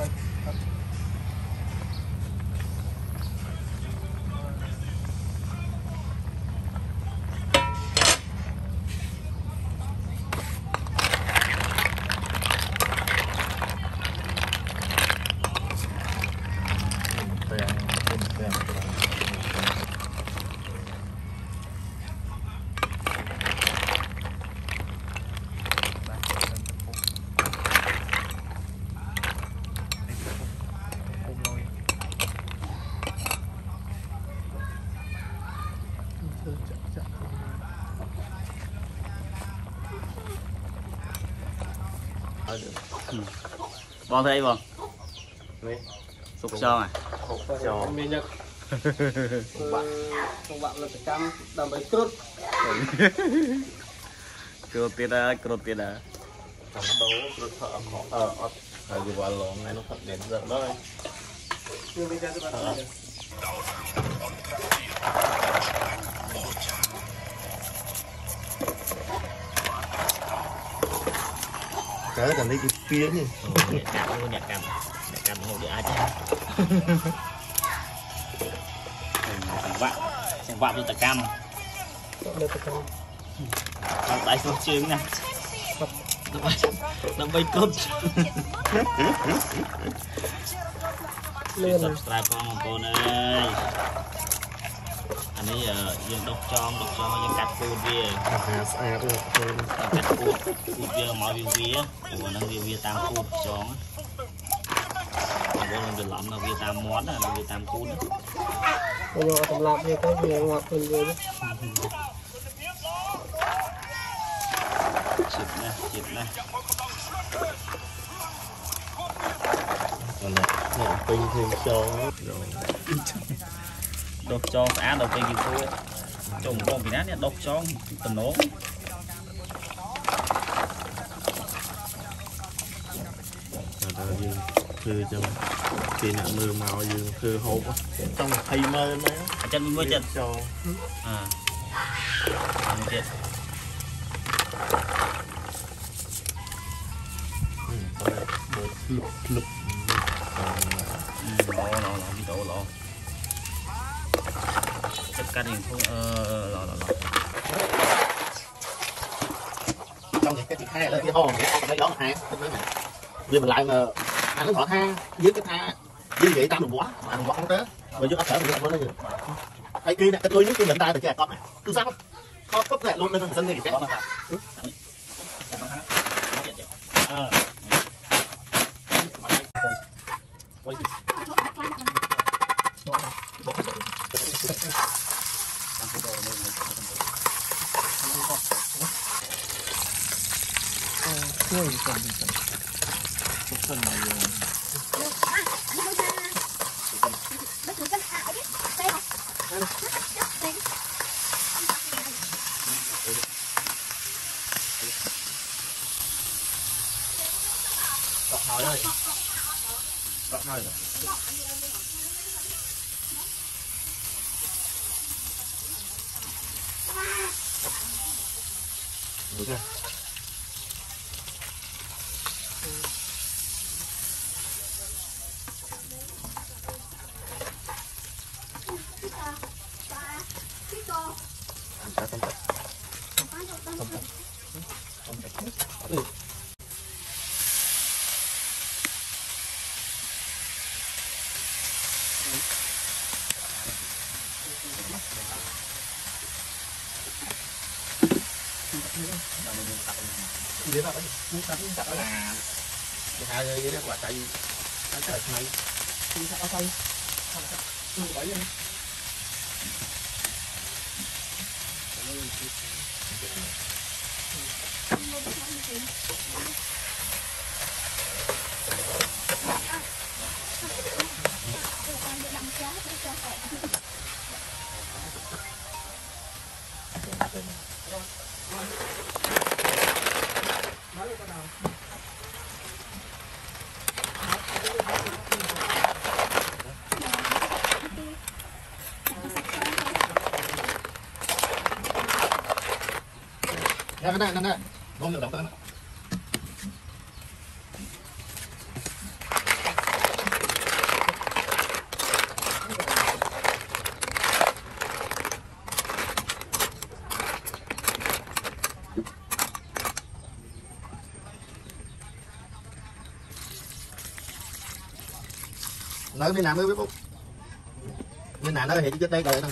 Bò thấy bò sụp cho à mình nhật không bạn là cam đầm bấy cốt cột tiền à đấu cột thợ khó dù vào lồng này nó thật đến giận đó cái cảm thấy cái phía nhỉ nhạc cam ngồi để ai chứ chẳng vạ được cam tay xuống chương nè nó bay cốt lên subscribe con ơi anh ấy dương đốc cho những cắt cua bia cắt cua bia mọi vía của nó vía tam cua cho nó được lắm là vía tam món là vía tam cua đó bây giờ tầm lạp như cái gì ngọt hơn rồi đấy chịp này còn tinh thêm cho đốt cho xã đầu tiên gì cô trồng con bị nát đốt cho tình nổ คือจะปีหน้ามือเมาอยู่คือหกต้องไทยมาไหม chân mới chân จอ chết lực lọ bị đổ lọ chất cắt thì không lọ trong cái thứ hai là cái hồ cái đó hai vì mình lại mà ăn nó tha dưới cái tha như vậy ta mình quá mà mình quá không tới rồi dưới áp sở mình không có gì cái kia này cái tôi nước cái mình ta từ cái con này cứ sao không có lại luôn lên thằng dân thì sẽ hai cái đó quả cây trời này sao cây không phải vậy nè không được đọc tên nói bên nào mới biết bút bên nào đó thì chứ đây rồi đâu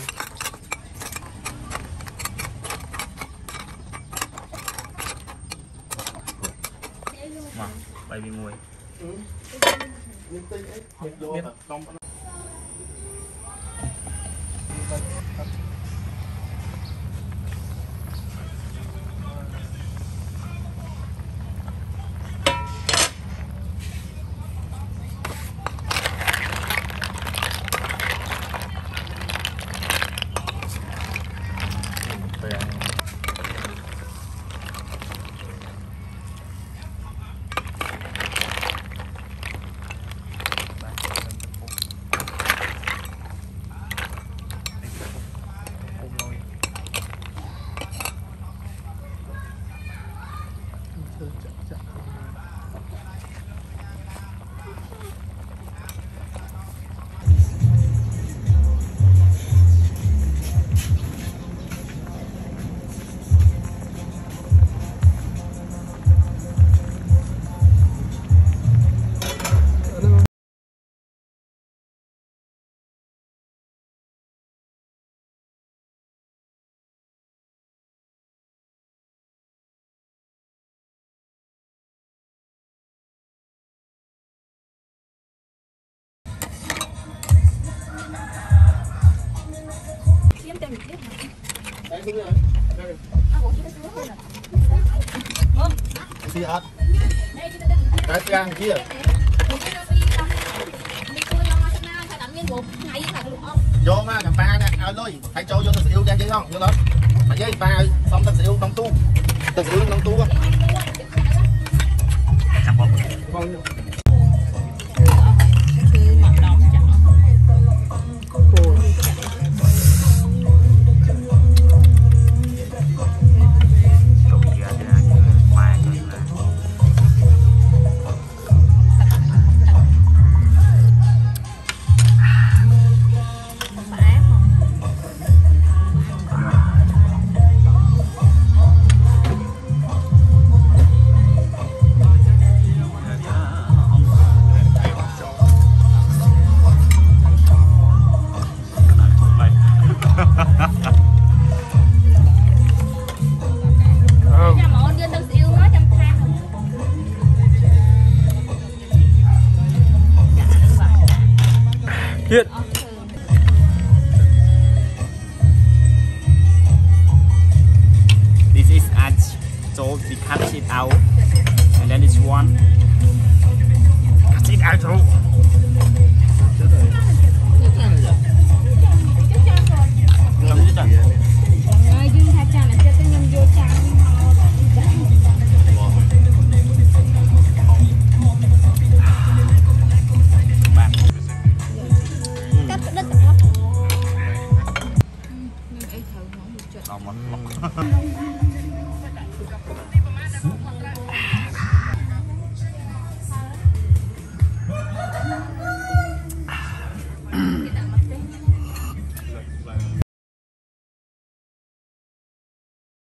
mà bay bị mùi gì hết cái trang kia vô mà cầm ba nè ơi lôi hãy cho vô thật yêu trang chứ không vô đó mà với ba xong thật yêu nông tu thật yêu nông tu không Hiện. This is so we cut it out and then this one